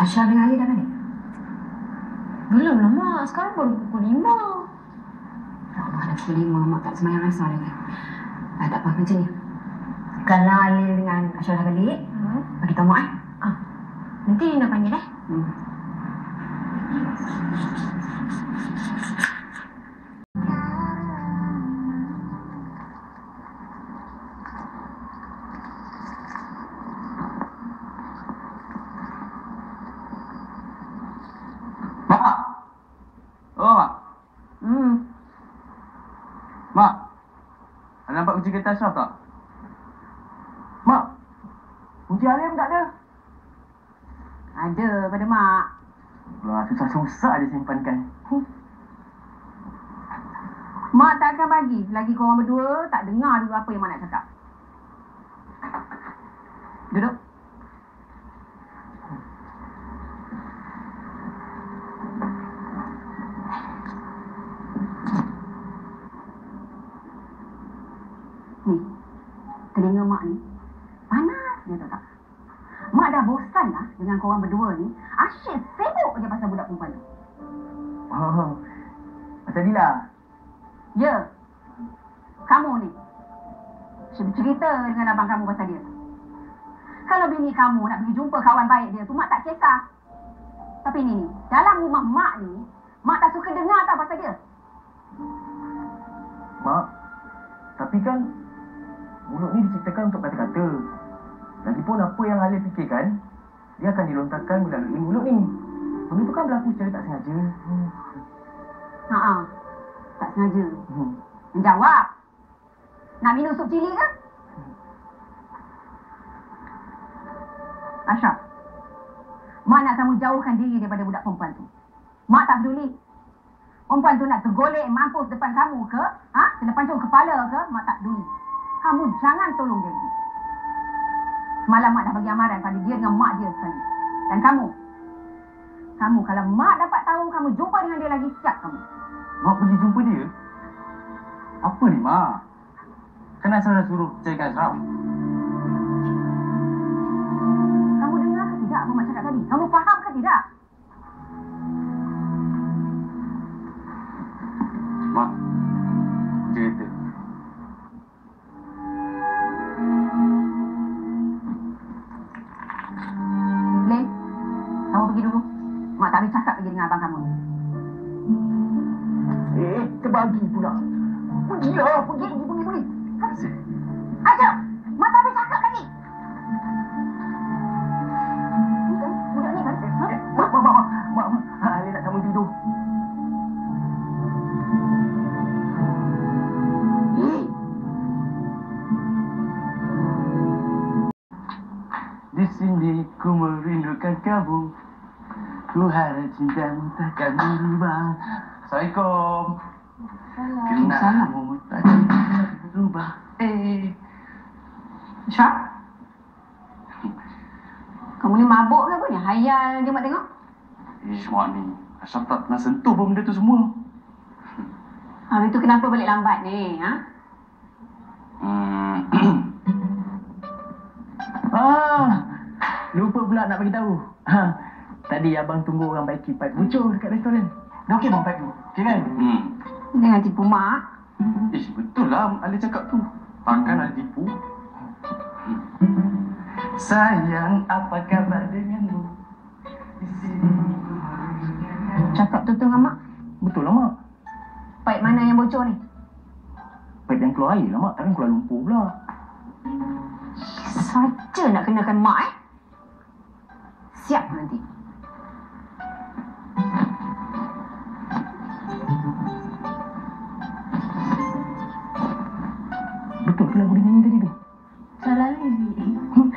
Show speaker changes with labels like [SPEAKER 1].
[SPEAKER 1] Aisyah dengan Ali dah balik?
[SPEAKER 2] Belum lah, Mak. Sekarang baru pukul 5.
[SPEAKER 1] Ya Allah, dah pukul 5. Mak tak semayang asal lagi. Tak apa macam ni. Kalau Ali dengan Aisyah dah balik, bagi tahu Mak.
[SPEAKER 2] Nanti Nina panggil eh.
[SPEAKER 3] Mak! Oh, Mak. Mak, ada nampak kunci kereta Ashraf tak? Mak, kunci Alim tak ada.
[SPEAKER 1] Ada pada Mak.
[SPEAKER 3] Lah, susah-susah je simpankan.
[SPEAKER 1] Mak tak akan bagi. Lagi korang berdua tak dengar dulu apa yang Mak nak cakap. Duduk. Ni, telinga Mak ni panas dia tahu tak? Mak dah bosan lah dengan korang berdua ni. Asyik sibuk je pasal budak perempuan tu.
[SPEAKER 3] Oh, macam ni lah.
[SPEAKER 1] Ya. Kamu ni asyik bercerita dengan abang kamu pasal dia. Kalau bini kamu nak pergi jumpa kawan baik dia tu, Mak tak kisah. Tapi ni, dalam rumah Mak ni, Mak tak suka dengar tau pasal dia.
[SPEAKER 3] Mak, tapi kan mulut ni diciptakan untuk kata-kata. Lagipun apa yang Alim fikirkan, dia akan dilontarkan melalui mulut ni. Benda tu kan berlaku secara tak sengaja.
[SPEAKER 1] Tak sengaja. Menjawab. Nak minum sup cili ke? Ashraf, Mak nak kamu jauhkan diri daripada budak perempuan tu. Mak tak peduli. Perempuan tu nak tergolek mampus depan kamu ke? Kena pancung kepala ke? Mak tak peduli. Kamu jangan tolong dia. Semalam Mak dah bagi amaran pada dia dengan mak dia sekali. Dan kamu kalau Mak dapat tahu kamu jumpa dengan dia lagi, siap kamu.
[SPEAKER 3] Mak pergi jumpa dia? Apa ni, Mak? Kan Ashraf dah suruh carikan Ashraf.
[SPEAKER 1] Kamu dengar ke tidak apa Mak cakap tadi? Kamu faham ke tidak?
[SPEAKER 3] Mak, cerita.
[SPEAKER 1] Len, kamu pergi dulu. Mak tak boleh cakap lagi dengan abang kamu.
[SPEAKER 3] Terbagi pula. Pergilah, pergi.
[SPEAKER 1] Asyik! Mak tak boleh cakap lagi. Ni kan? Budak ni kan?
[SPEAKER 3] Mak. Alim nak sambung tidur. Di sini ku merindukan kamu. Ku harap cintamu takkan berubah. Assalamualaikum. Kenalmu takkan berubah.
[SPEAKER 1] Syah? Kamu ni mabuk ke apa ni? Hayal je Mak tengok.
[SPEAKER 3] Mak ni, Ashraf tak pernah sentuh pun benda tu semua.
[SPEAKER 1] Habis tu kenapa balik lambat ni?
[SPEAKER 3] Lupa pula nak bagi tahu. Tadi abang tunggu orang baiki pipe bocor dekat restoran. Dah okey bang pipe tu? Okey kan?
[SPEAKER 1] Jangan tipu Mak.
[SPEAKER 3] Betul lah Ali cakap tu. Takkan Ali tipu. Sayang, apa kabar denganmu?
[SPEAKER 1] Cakap tu dengan Mak.
[SPEAKER 3] Betul lah, Mak.
[SPEAKER 1] Paip mana yang bocor ni?
[SPEAKER 3] Paip yang keluar air lah, Mak. Takkan keluar lumpur pula.
[SPEAKER 1] Saja nak kenakan Mak Siap nanti.
[SPEAKER 3] Betul ke lagu dia nyanyi tadi tu?
[SPEAKER 1] Salah lagi.